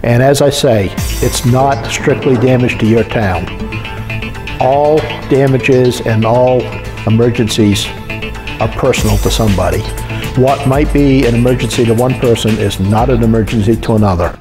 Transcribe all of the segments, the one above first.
And as I say, it's not strictly damage to your town. All damages and all emergencies are personal to somebody. What might be an emergency to one person is not an emergency to another.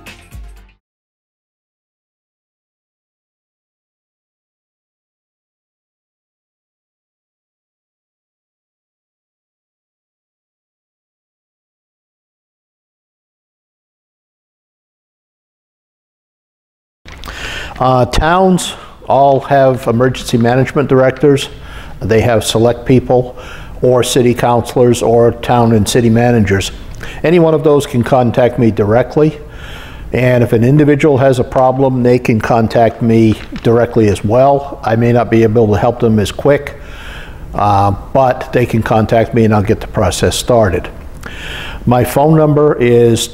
Towns all have emergency management directors. They have select people or city councilors or town and city managers. Any one of those can contact me directly. And if an individual has a problem, they can contact me directly as well. I may not be able to help them as quick, but they can contact me and I'll get the process started. My phone number is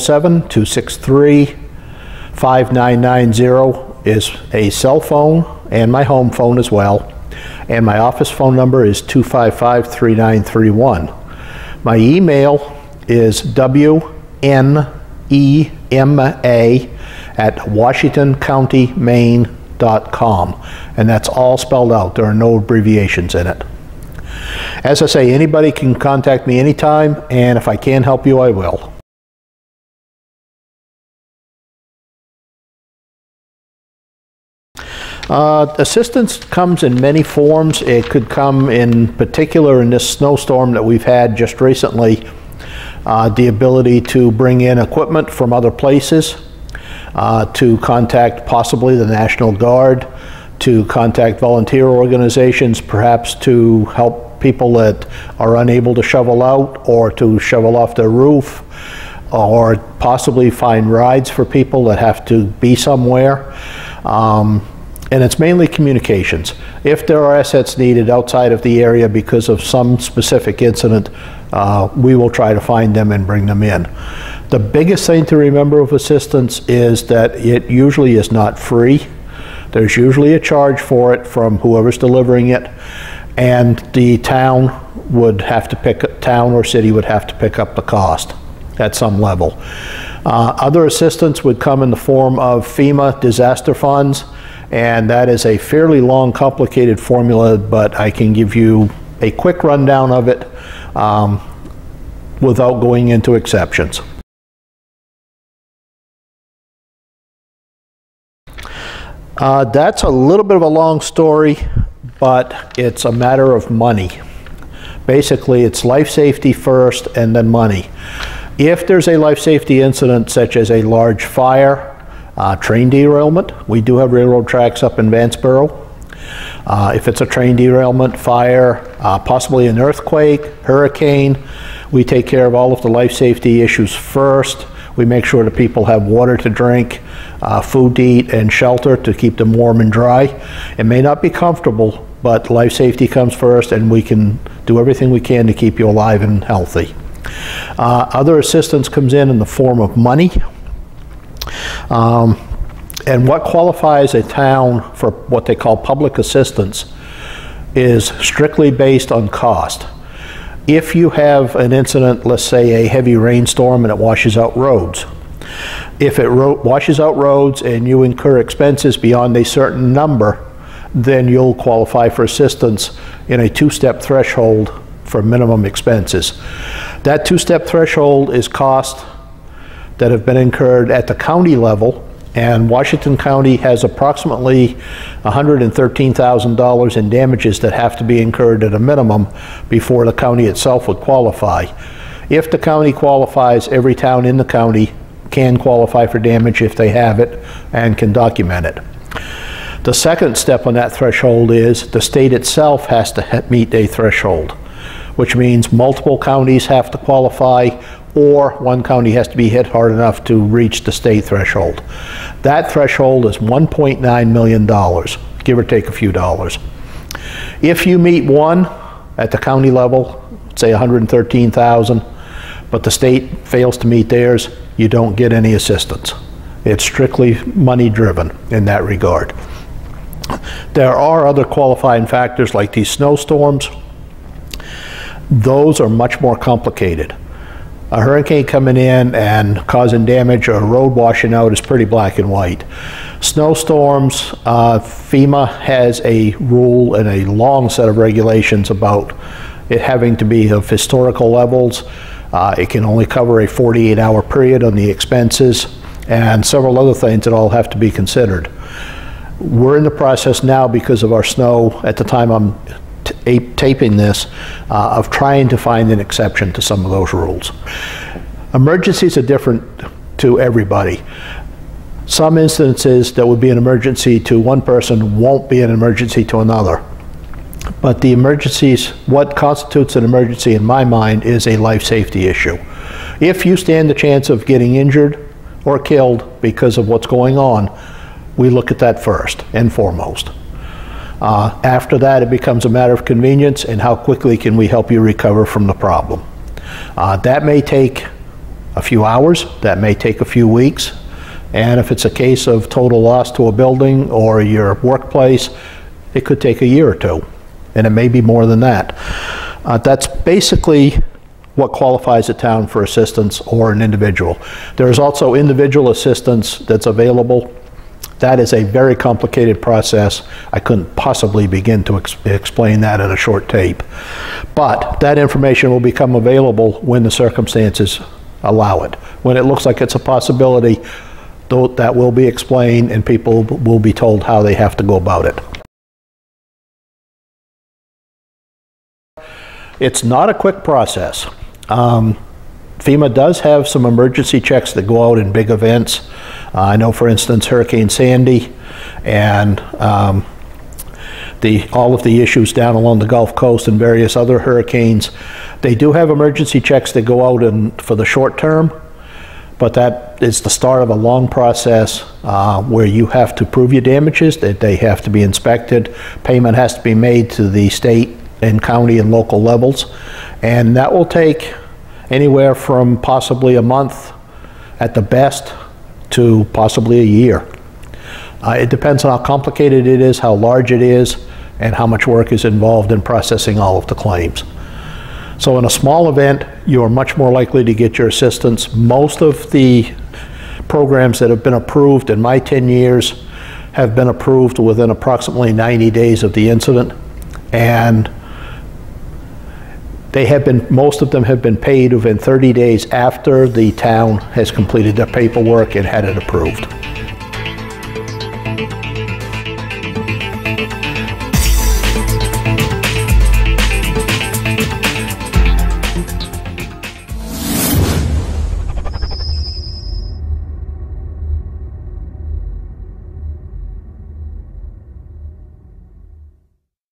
207-263-5990. Is a cell phone and my home phone as well. And my office phone number is 255-3931. My email is WNEMA@WashingtonCountyMaine.com, and that's all spelled out. There are no abbreviations in it. As I say, anybody can contact me anytime, and if I can help you, I will. Assistance comes in many forms. It could come in particular in this snowstorm that we've had just recently, the ability to bring in equipment from other places, to contact possibly the National Guard, to contact volunteer organizations, perhaps to help people that are unable to shovel out or to shovel off their roof, or possibly find rides for people that have to be somewhere. And it's mainly communications. If there are assets needed outside of the area because of some specific incident, we will try to find them and bring them in. The biggest thing to remember of assistance is that it usually is not free. There's usually a charge for it from whoever's delivering it, and the town or city would have to pick up the cost at some level. Other assistance would come in the form of FEMA disaster funds. And that is a fairly long, complicated formula, but I can give you a quick rundown of it without going into exceptions. That's a little bit of a long story, but it's a matter of money. Basically, it's life safety first and then money. If there's a life safety incident such as a large fire, train derailment. We do have railroad tracks up in Vanceboro. If it's a train derailment, fire, possibly an earthquake, hurricane, we take care of all of the life safety issues first. We make sure that people have water to drink, food to eat, and shelter to keep them warm and dry. It may not be comfortable, but life safety comes first, and we can do everything we can to keep you alive and healthy. Other assistance comes in the form of money. And what qualifies a town for what they call public assistance is strictly based on cost. If you have an incident, let's say a heavy rainstorm and it washes out roads, if it washes out roads and you incur expenses beyond a certain number, then you'll qualify for assistance in a two-step threshold for minimum expenses. That two-step threshold is cost that have been incurred at the county level, and Washington County has approximately $113,000 in damages that have to be incurred at a minimum before the county itself would qualify. If the county qualifies, every town in the county can qualify for damage if they have it and can document it. The second step on that threshold is the state itself has to meet a threshold, which means multiple counties have to qualify, or one county has to be hit hard enough to reach the state threshold. That threshold is $1.9 million, give or take a few dollars. If you meet one at the county level, say $113,000, but the state fails to meet theirs, you don't get any assistance. It's strictly money driven in that regard. There are other qualifying factors like these snowstorms. Those are much more complicated. A hurricane coming in and causing damage or a road washing out is pretty black and white. Snowstorms, FEMA has a rule and a long set of regulations about it having to be of historical levels. It can only cover a 48-hour period on the expenses, and several other things that all have to be considered. We're in the process now, because of our snow at the time I'm taping this, of trying to find an exception to some of those rules. Emergencies are different to everybody. Some instances that would be an emergency to one person won't be an emergency to another. But the emergencies, what constitutes an emergency in my mind is a life safety issue. If you stand the chance of getting injured or killed because of what's going on, we look at that first and foremost. After that, it becomes a matter of convenience and how quickly can we help you recover from the problem. That may take a few hours, that may take a few weeks, and if it's a case of total loss to a building or your workplace, it could take a year or two, and it may be more than that. That's basically what qualifies a town for assistance or an individual. There is also individual assistance that's available. That is a very complicated process. I couldn't possibly begin to explain that in a short tape. But that information will become available when the circumstances allow it. When it looks like it's a possibility, that will be explained and people will be told how they have to go about it. It's not a quick process. FEMA does have some emergency checks that go out in big events. I know, for instance, Hurricane Sandy and all of the issues down along the Gulf Coast and various other hurricanes. They do have emergency checks that go out for the short term, but that is the start of a long process where you have to prove your damages, that they have to be inspected. Payment has to be made to the state and county and local levels, and that will take anywhere from possibly a month at the best to possibly a year. It depends on how complicated it is, how large it is, and how much work is involved in processing all of the claims. So in a small event, you're much more likely to get your assistance. Most of the programs that have been approved in my 10 years have been approved within approximately 90 days of the incident, and most of them have been paid within 30 days after the town has completed their paperwork and had it approved.